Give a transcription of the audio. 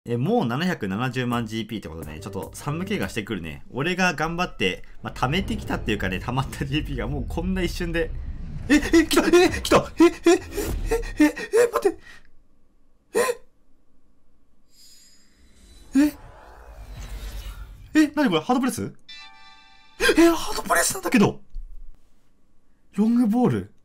もう770万 GP ってことね。ちょっと寒気がしてくるね。俺が頑張って、貯めてきたっていうかね、溜まった GP がもうこんな一瞬で。来た来た待って何これハードプレスハードプレスなんだけどロングボール